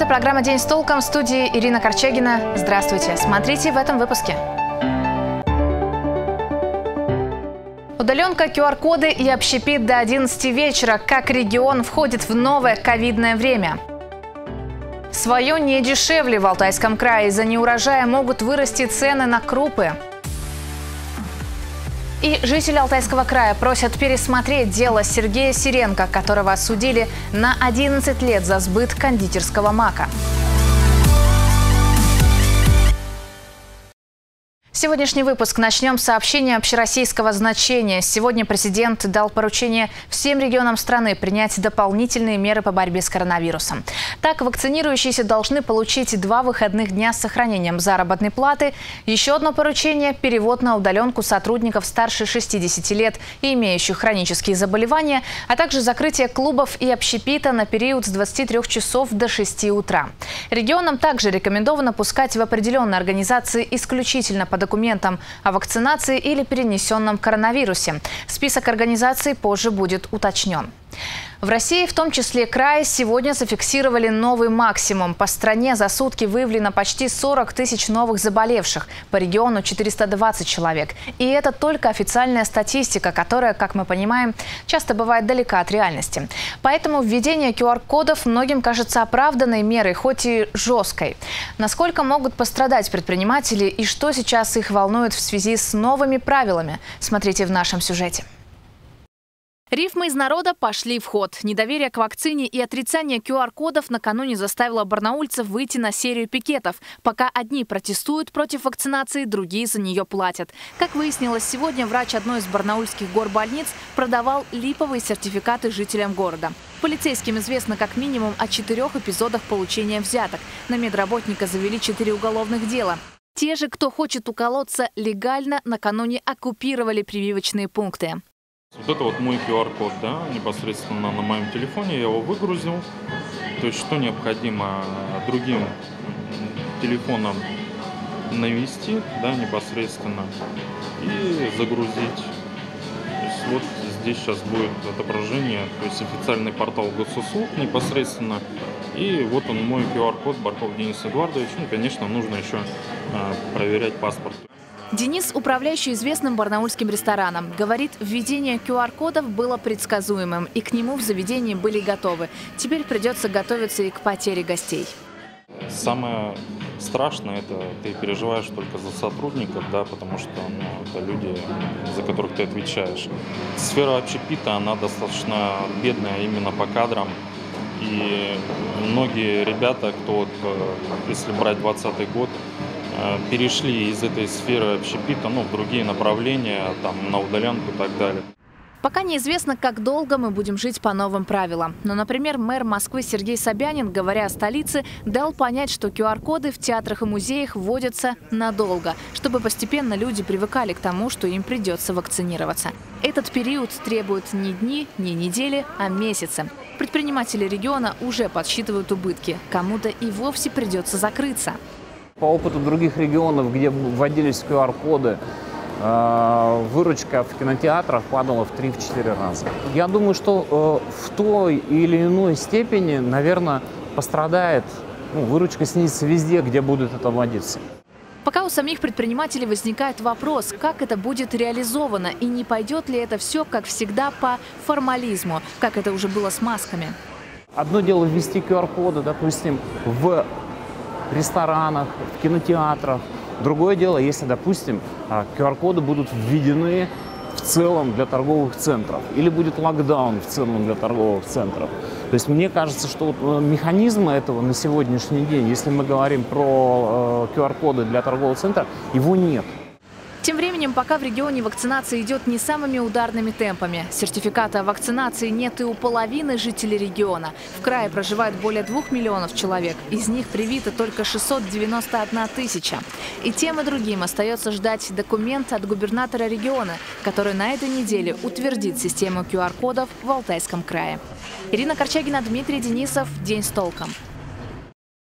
программа «День с толком», в студии Ирина Корчагина. Здравствуйте. Смотрите в этом выпуске. Удаленка, QR-коды и общепит до 11 вечера. Как регион входит в новое ковидное время. Свое не дешевле в Алтайском крае. Из-за неурожая могут вырасти цены на крупы. И жители Алтайского края просят пересмотреть дело Сергея Сиренко, которого осудили на 11 лет за сбыт кондитерского мака. Сегодняшний выпуск начнем с сообщения общероссийского значения. Сегодня президент дал поручение всем регионам страны принять дополнительные меры по борьбе с коронавирусом. Так, вакцинирующиеся должны получить 2 выходных дня с сохранением заработной платы. Еще одно поручение – перевод на удаленку сотрудников старше 60 лет и имеющих хронические заболевания, а также закрытие клубов и общепита на период с 23 часов до 6 утра. Регионам также рекомендовано пускать в определенные организации исключительно по документам о вакцинации или перенесенном коронавирусе. Список организаций позже будет уточнен. В России, в том числе крае, сегодня зафиксировали новый максимум. По стране за сутки выявлено почти 40 тысяч новых заболевших. По региону 420 человек. И это только официальная статистика, которая, как мы понимаем, часто бывает далека от реальности. Поэтому введение QR-кодов многим кажется оправданной мерой, хоть и жесткой. Насколько могут пострадать предприниматели и что сейчас их волнует в связи с новыми правилами? Смотрите в нашем сюжете. Рифмы из народа пошли в ход. Недоверие к вакцине и отрицание QR-кодов накануне заставило барнаульцев выйти на серию пикетов. Пока одни протестуют против вакцинации, другие за нее платят. Как выяснилось сегодня, врач одной из барнаульских горбольниц продавал липовые сертификаты жителям города. Полицейским известно как минимум о 4 эпизодах получения взяток. На медработника завели 4 уголовных дела. Те же, кто хочет уколоться легально, накануне оккупировали прививочные пункты. Вот это вот мой QR-код, да, непосредственно на моем телефоне, я его выгрузил. То есть, что необходимо другим телефоном навести, да, непосредственно, и загрузить. То есть, вот здесь сейчас будет отображение, то есть официальный портал госуслуг непосредственно. И вот он, мой QR-код, Барков Денис Эдуардович. Ну, конечно, нужно еще проверять паспорт. Денис, управляющий известным барнаульским рестораном, говорит, введение QR-кодов было предсказуемым, и к нему в заведении были готовы. Теперь придется готовиться и к потере гостей. Самое страшное – это ты переживаешь только за сотрудников, да, потому что это люди, за которых ты отвечаешь. Сфера общепита, она достаточно бедная именно по кадрам. И многие ребята, кто, если брать 2020 год, перешли из этой сферы общепита, в другие направления, там, на удаленку и так далее. Пока неизвестно, как долго мы будем жить по новым правилам. Но, например, мэр Москвы Сергей Собянин, говоря о столице, дал понять, что QR-коды в театрах и музеях вводятся надолго, чтобы постепенно люди привыкали к тому, что им придется вакцинироваться. Этот период требует не дни, не недели, а месяцы. Предприниматели региона уже подсчитывают убытки. Кому-то и вовсе придется закрыться. По опыту других регионов, где вводились QR-коды, выручка в кинотеатрах падала в 3-4 раза. Я думаю, что в той или иной степени, наверное, пострадает, выручка снизится везде, где будет это вводиться. Пока у самих предпринимателей возникает вопрос, как это будет реализовано и не пойдет ли это все, как всегда, по формализму, как это уже было с масками. Одно дело ввести QR-коды, допустим, в ресторанах, в кинотеатрах. Другое дело, если, допустим, QR-коды будут введены в целом для торговых центров или будет локдаун в целом для торговых центров. То есть мне кажется, что механизма этого на сегодняшний день, если мы говорим про QR-коды для торгового центра, его нет. Тем временем, пока в регионе вакцинация идет не самыми ударными темпами. Сертификата о вакцинации нет и у половины жителей региона. В крае проживает более 2 миллионов человек. Из них привито только 691 тысяча. И тем и другим остается ждать документ от губернатора региона, который на этой неделе утвердит систему QR-кодов в Алтайском крае. Ирина Корчагина, Дмитрий Денисов. День с толком.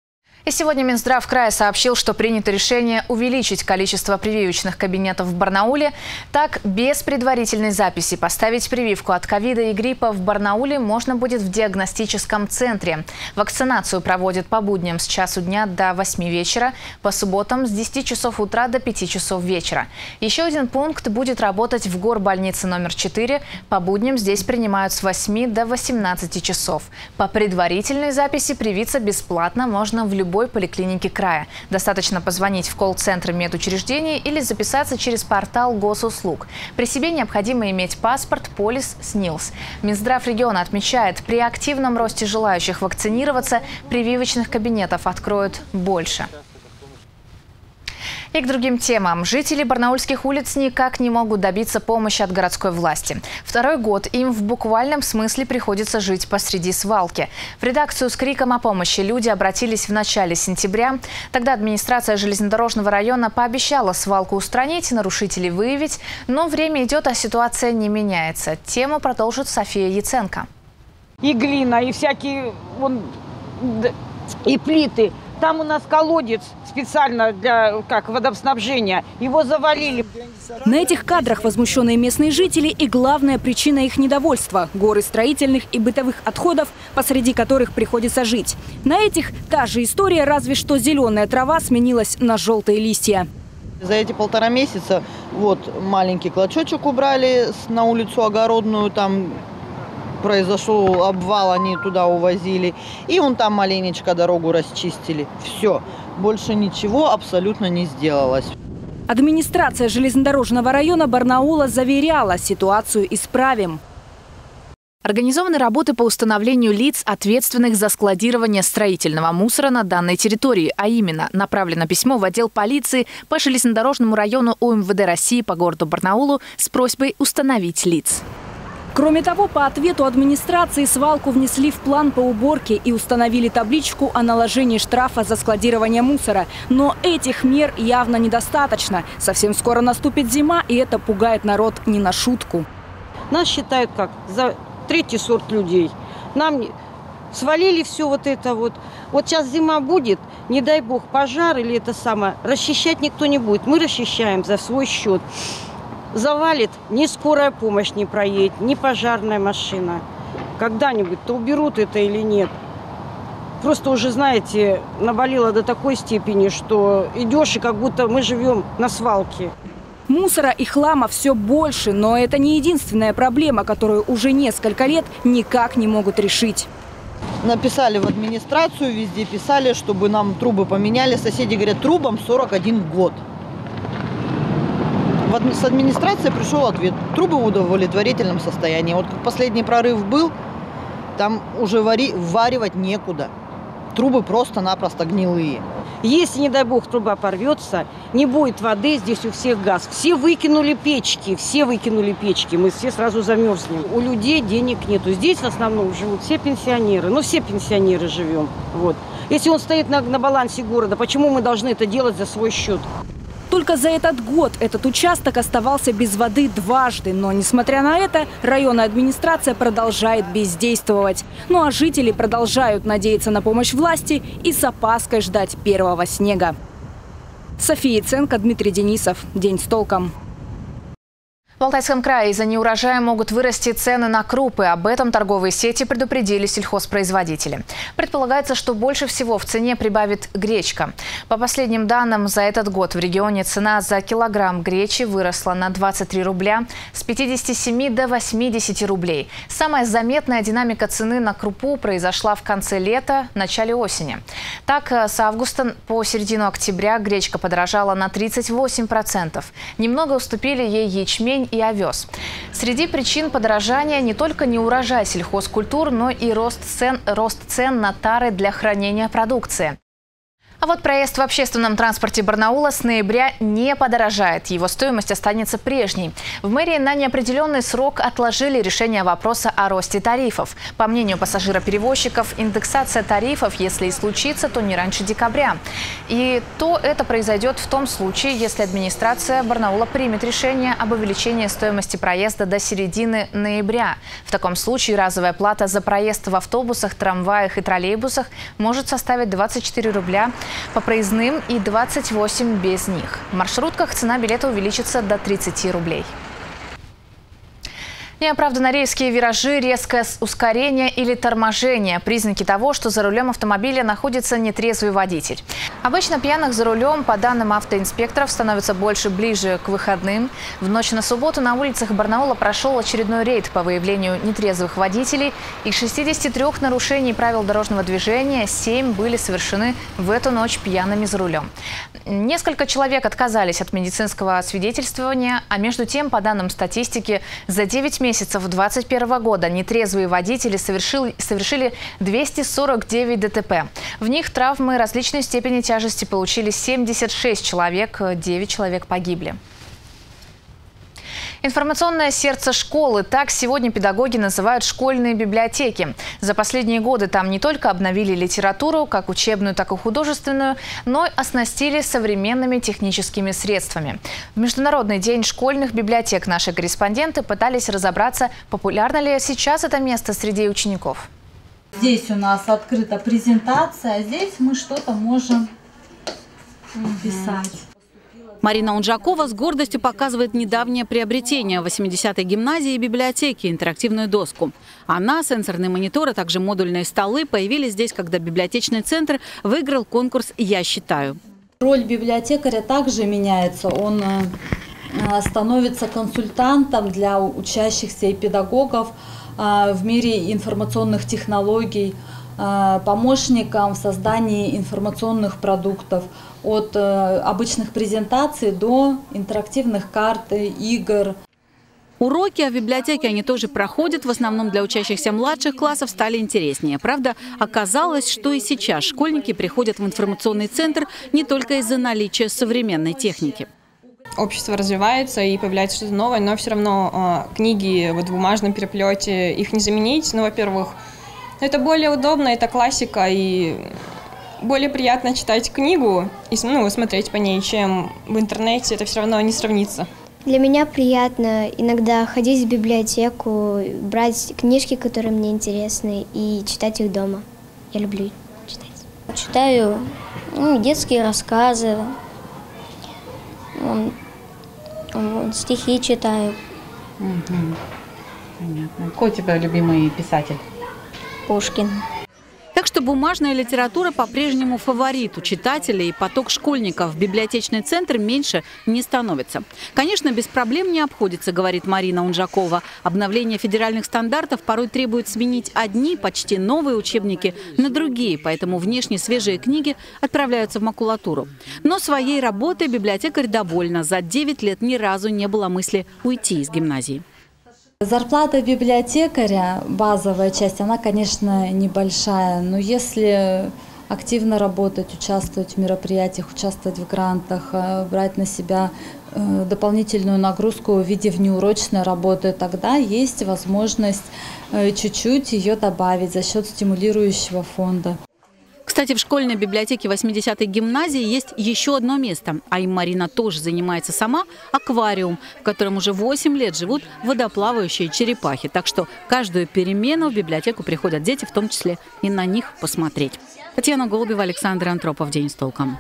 И сегодня Минздрав края сообщил, что принято решение увеличить количество прививочных кабинетов в Барнауле. Так, без предварительной записи поставить прививку от ковида и гриппа в Барнауле можно будет в диагностическом центре. Вакцинацию проводят по будням с часу дня до 8 вечера, по субботам с 10 часов утра до 5 часов вечера. Еще один пункт будет работать в горбольнице номер 4. По будням здесь принимают с 8 до 18 часов. По предварительной записи привиться бесплатно можно в любой поликлинике края. Достаточно позвонить в колл-центр медучреждения или записаться через портал госуслуг. При себе необходимо иметь паспорт, полис, СНИЛС. Минздрав региона отмечает, при активном росте желающих вакцинироваться прививочных кабинетов откроют больше. И к другим темам. Жители барнаульских улиц никак не могут добиться помощи от городской власти. Второй год им в буквальном смысле приходится жить посреди свалки. В редакцию с криком о помощи люди обратились в начале сентября. Тогда администрация железнодорожного района пообещала свалку устранить, нарушителей выявить. Но время идет, а ситуация не меняется. Тему продолжит София Яценко. И глина, и всякие и плиты. Там у нас колодец специально для водоснабжения. Его завалили. На этих кадрах возмущенные местные жители и главная причина их недовольства – горы строительных и бытовых отходов, посреди которых приходится жить. На этих та же история, разве что зеленая трава сменилась на желтые листья. За эти 1,5 месяца маленький клочочек убрали на улицу Огородную, там произошел обвал, они туда увозили. И там маленечко дорогу расчистили. Все. Больше ничего абсолютно не сделалось. Администрация железнодорожного района Барнаула заверяла, ситуацию исправим. Организованы работы по установлению лиц, ответственных за складирование строительного мусора на данной территории. А именно, направлено письмо в отдел полиции по железнодорожному району УМВД России по городу Барнаулу с просьбой установить лиц. Кроме того, по ответу администрации свалку внесли в план по уборке и установили табличку о наложении штрафа за складирование мусора. Но этих мер явно недостаточно. Совсем скоро наступит зима, и это пугает народ не на шутку. Нас считают за третий сорт людей. Нам свалили все это. Вот сейчас зима будет, не дай бог пожар или расчищать никто не будет. Мы расчищаем за свой счет. Завалит, ни скорая помощь не проедет, ни пожарная машина. Когда-нибудь-то уберут это или нет. Просто уже, знаете, наболело до такой степени, что идешь, и как будто мы живем на свалке. Мусора и хлама все больше, но это не единственная проблема, которую уже несколько лет никак не могут решить. Написали в администрацию, везде писали, чтобы нам трубы поменяли. Соседи говорят, трубам 41 год. С администрации пришел ответ. Трубы в удовлетворительном состоянии. Как последний прорыв был, там уже варивать некуда. Трубы просто-напросто гнилые. Если, не дай бог, труба порвется, не будет воды, здесь у всех газ. Все выкинули печки, мы все сразу замерзнем. У людей денег нету. Здесь в основном живут все пенсионеры. Все пенсионеры живем. Если он стоит на балансе города, почему мы должны это делать за свой счет? Только за этот год этот участок оставался без воды дважды. Но, несмотря на это, районная администрация продолжает бездействовать. Ну а жители продолжают надеяться на помощь власти и с опаской ждать первого снега. София Яценко, Дмитрий Денисов. День с толком. В Алтайском крае из-за неурожая могут вырасти цены на крупы. Об этом торговые сети предупредили сельхозпроизводители. Предполагается, что больше всего в цене прибавит гречка. По последним данным, за этот год в регионе цена за килограмм гречи выросла на 23 рубля с 57 до 80 рублей. Самая заметная динамика цены на крупу произошла в конце лета, начале осени. Так, с августа по середину октября гречка подорожала на 38%. Немного уступили ей ячмень и овес. Среди причин подорожания не только неурожай сельхозкультур, но и рост цен на тары для хранения продукции. А вот проезд в общественном транспорте Барнаула с ноября не подорожает. Его стоимость останется прежней. В мэрии на неопределенный срок отложили решение вопроса о росте тарифов. По мнению пассажироперевозчиков, индексация тарифов, если и случится, то не раньше декабря. И то это произойдет в том случае, если администрация Барнаула примет решение об увеличении стоимости проезда до середины ноября. В таком случае разовая плата за проезд в автобусах, трамваях и троллейбусах может составить 24 рубля по проездным и 28 без них. В маршрутках цена билета увеличится до 30 рублей. Неоправданно резкие виражи, резкое ускорение или торможение – признаки того, что за рулем автомобиля находится нетрезвый водитель. Обычно пьяных за рулем, по данным автоинспекторов, становится больше ближе к выходным. В ночь на субботу на улицах Барнаула прошел очередной рейд по выявлению нетрезвых водителей. Из 63 нарушений правил дорожного движения 7 были совершены в эту ночь пьяными за рулем. Несколько человек отказались от медицинского освидетельствования, а между тем, по данным статистики, за 9 месяцев 2021 года нетрезвые водители совершили 249 ДТП. В них травмы различной степени тяжести получили 76 человек, 9 человек погибли. Информационное сердце школы – так сегодня педагоги называют школьные библиотеки. За последние годы там не только обновили литературу, как учебную, так и художественную, но и оснастили современными техническими средствами. В Международный день школьных библиотек наши корреспонденты пытались разобраться, популярно ли сейчас это место среди учеников. Здесь у нас открыта презентация, а здесь мы что-то можем писать. Марина Унжакова с гордостью показывает недавнее приобретение в 80-й гимназии и библиотеке – интерактивную доску. Она, сенсорные мониторы, а также модульные столы появились здесь, когда библиотечный центр выиграл конкурс «Я считаю». Роль библиотекаря также меняется. Он становится консультантом для учащихся и педагогов в мире информационных технологий, помощником в создании информационных продуктов, от обычных презентаций до интерактивных карт, игр. Уроки в библиотеке они тоже проходят, в основном для учащихся младших классов стали интереснее. Правда, оказалось, что и сейчас школьники приходят в информационный центр не только из-за наличия современной техники. Общество развивается и появляется что-то новое, но все равно книги в бумажном переплете, их не заменить. Ну, во-первых, это более удобно, это классика, и более приятно читать книгу и смотреть по ней, чем в интернете. Это все равно не сравнится. Для меня приятно иногда ходить в библиотеку, брать книжки, которые мне интересны, и читать их дома. Я люблю читать. Читаю детские рассказы, стихи читаю. Понятно. Какой у тебя любимый писатель? Пушкин. Так что бумажная литература по-прежнему фаворит у читателей, и поток школьников в библиотечный центр меньше не становится. Конечно, без проблем не обходится, говорит Марина Унжакова. Обновление федеральных стандартов порой требует сменить одни, почти новые учебники на другие, поэтому внешне свежие книги отправляются в макулатуру. Но своей работой библиотекарь довольна. За 9 лет ни разу не было мысли уйти из гимназии. Зарплата библиотекаря, базовая часть, она, конечно, небольшая, но если активно работать, участвовать в мероприятиях, участвовать в грантах, брать на себя дополнительную нагрузку в виде внеурочной работы, тогда есть возможность чуть-чуть ее добавить за счет стимулирующего фонда. Кстати, в школьной библиотеке 80-й гимназии есть еще одно место, а им Марина тоже занимается сама – аквариум, в котором уже 8 лет живут водоплавающие черепахи. Так что каждую перемену в библиотеку приходят дети, в том числе и на них посмотреть. Татьяна Голубева, Александр Антропов. День с толком.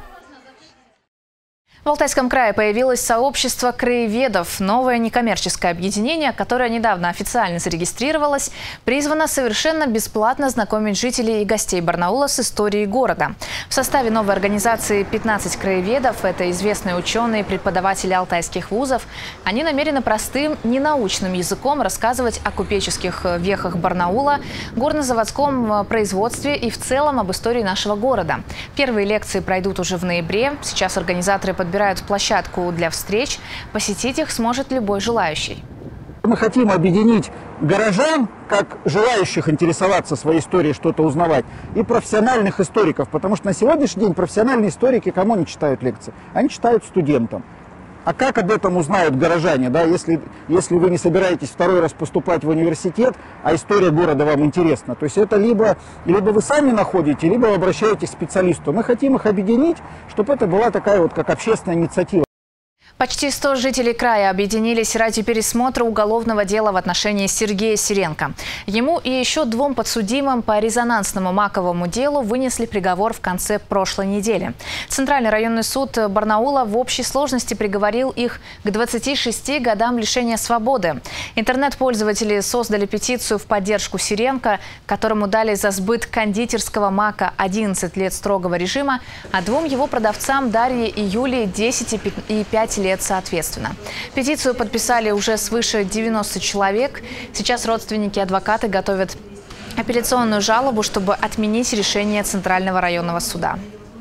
В Алтайском крае появилось сообщество краеведов. Новое некоммерческое объединение, которое недавно официально зарегистрировалось, призвано совершенно бесплатно знакомить жителей и гостей Барнаула с историей города. В составе новой организации 15 краеведов – это известные ученые и преподаватели алтайских вузов. Они намерены простым, ненаучным языком рассказывать о купеческих вехах Барнаула, горнозаводском производстве и в целом об истории нашего города. Первые лекции пройдут уже в ноябре. Сейчас организаторы подбирают площадку для встреч. Посетить их сможет любой желающий. Мы хотим объединить горожан, как желающих интересоваться своей историей, что-то узнавать, и профессиональных историков. Потому что на сегодняшний день профессиональные историки кому не читают лекции? Они читают студентам. А как об этом узнают горожане, да, если вы не собираетесь второй раз поступать в университет, а история города вам интересна? То есть это либо вы сами находите, либо вы обращаетесь к специалисту. Мы хотим их объединить, чтобы это была такая вот как общественная инициатива. Почти 100 жителей края объединились ради пересмотра уголовного дела в отношении Сергея Сиренко. Ему и еще 2 подсудимым по резонансному маковому делу вынесли приговор в конце прошлой недели. Центральный районный суд Барнаула в общей сложности приговорил их к 26 годам лишения свободы. Интернет-пользователи создали петицию в поддержку Сиренко, которому дали за сбыт кондитерского мака 11 лет строгого режима, а 2 его продавцам Дарье и Юлии 10 и 5 лет соответственно. Петицию подписали уже свыше 90 человек. Сейчас родственники и адвокаты готовят апелляционную жалобу, чтобы отменить решение Центрального районного суда.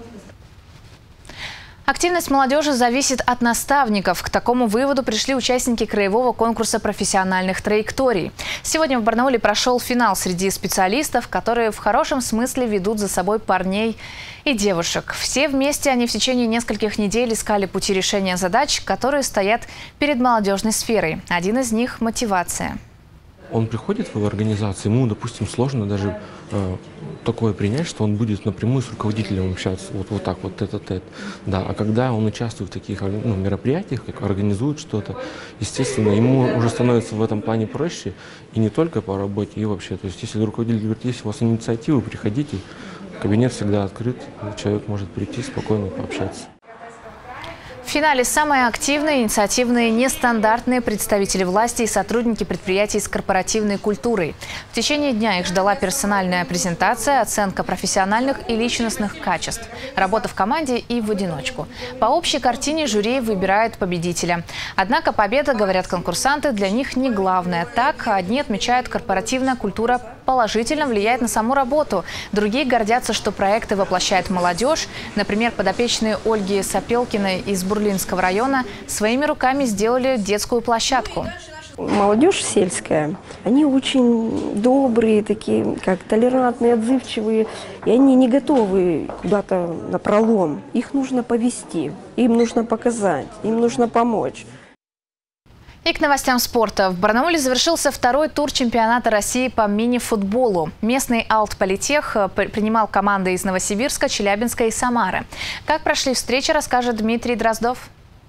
Активность молодежи зависит от наставников. К такому выводу пришли участники краевого конкурса профессиональных траекторий. Сегодня в Барнауле прошел финал среди специалистов, которые в хорошем смысле ведут за собой парней и девушек. Все вместе они в течение нескольких недель искали пути решения задач, которые стоят перед молодежной сферой. Один из них – мотивация. Он приходит в организацию, ему, допустим, сложно даже такое принять, что он будет напрямую с руководителем общаться, вот так вот, тет-а-тет. Да. А когда он участвует в таких мероприятиях, как организует что-то, естественно, ему уже становится в этом плане проще, и не только по работе, и вообще. То есть, если руководитель говорит, есть у вас инициативы, приходите, кабинет всегда открыт, человек может прийти спокойно пообщаться. В финале самые активные, инициативные, нестандартные представители власти и сотрудники предприятий с корпоративной культурой. В течение дня их ждала персональная презентация, оценка профессиональных и личностных качеств, работа в команде и в одиночку. По общей картине жюри выбирает победителя. Однако победа, говорят конкурсанты, для них не главное. Так, одни отмечают, корпоративная культура положительно влияет на саму работу. Другие гордятся, что проекты воплощает молодежь. Например, подопечные Ольги Сапелкиной из Бурлинского района своими руками сделали детскую площадку. Молодежь сельская, они очень добрые, такие, как толерантные, отзывчивые, и они не готовы куда-то напролом. Их нужно повести, им нужно показать, им нужно помочь. И к новостям спорта. В Барнауле завершился 2-й тур чемпионата России по мини-футболу. Местный Алтполитех принимал команды из Новосибирска, Челябинска и Самары. Как прошли встречи, расскажет Дмитрий Дроздов.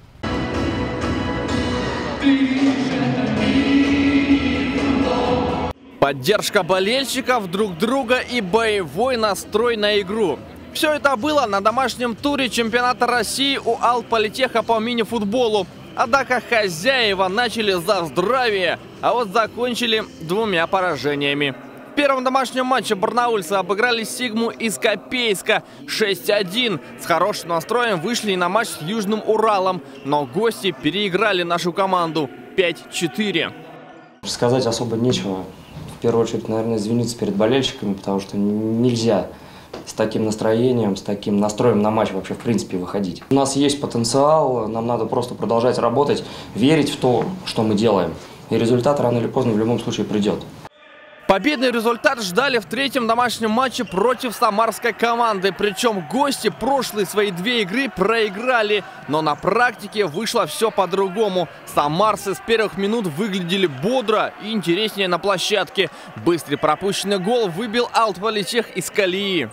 Поддержка болельщиков друг друга и боевой настрой на игру. Все это было на домашнем туре чемпионата России у Алтполитеха по мини-футболу. Однако хозяева начали за здравие, а вот закончили 2 поражениями. В первом домашнем матче барнаульцы обыграли Сигму из Копейска 6-1. С хорошим настроем вышли и на матч с Южным Уралом, но гости переиграли нашу команду 5-4. Сказать особо нечего. В первую очередь, наверное, извиниться перед болельщиками, потому что нельзя с таким настроением, с таким настроем на матч вообще в принципе выходить. У нас есть потенциал, нам надо просто продолжать работать, верить в то, что мы делаем. И результат рано или поздно в любом случае придет. Победный результат ждали в 3-м домашнем матче против самарской команды. Причем гости прошлые свои 2 игры проиграли. Но на практике вышло все по-другому. Самарцы с первых минут выглядели бодро и интереснее на площадке. Быстрый пропущенный гол выбил Алтполитех из колеи.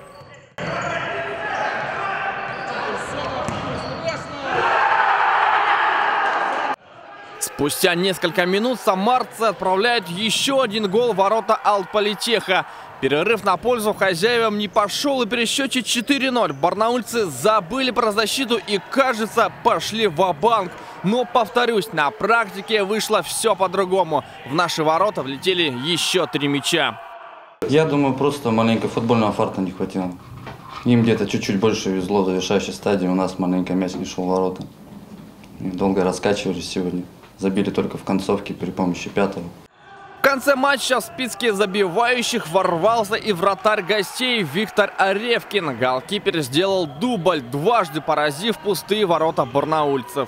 Спустя несколько минут самарцы отправляют еще 1 гол в ворота Алтполитеха. Перерыв на пользу хозяевам не пошел, и при счете 4-0 барнаульцы забыли про защиту и, кажется, пошли ва-банк. Но, повторюсь, на практике вышло все по-другому. В наши ворота влетели еще 3 мяча. Я думаю, просто маленько футбольного фарта не хватило. Им где-то чуть-чуть больше везло в завершающей стадии. У нас маленько мяч не шел в ворота. И долго раскачивались сегодня. Забили только в концовке при помощи 5-го. В конце матча в списке забивающих ворвался и вратарь гостей Виктор Аревкин. Голкипер сделал дубль, дважды поразив пустые ворота барнаульцев.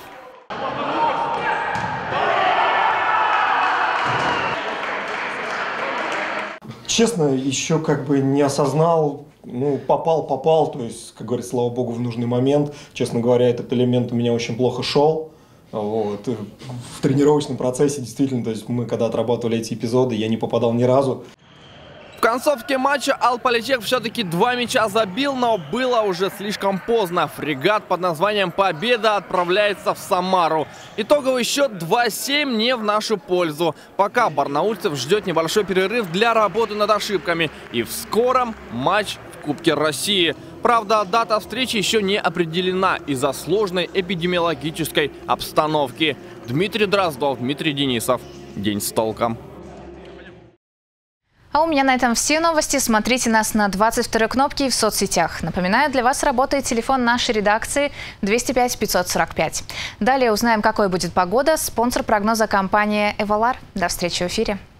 Честно, еще как бы не осознал, ну, попал, то есть, как говорится, слава богу, в нужный момент. Честно говоря, этот элемент у меня очень плохо шел. Вот. В тренировочном процессе действительно, то есть мы когда отрабатывали эти эпизоды, я не попадал ни разу. В концовке матча Ал-Политех все-таки 2 мяча забил, но было уже слишком поздно. Фрегат под названием «Победа» отправляется в Самару. Итоговый счет 2-7 не в нашу пользу. Пока барнаульцев ждет небольшой перерыв для работы над ошибками. И в скором матч в Кубке России. Правда, дата встречи еще не определена из-за сложной эпидемиологической обстановки. Дмитрий Дроздов, Дмитрий Денисов. День с толком. А у меня на этом все новости. Смотрите нас на 22-й кнопке и в соцсетях. Напоминаю, для вас работает телефон нашей редакции 205 545. Далее узнаем, какой будет погода. Спонсор прогноза — компания «Эвалар». До встречи в эфире.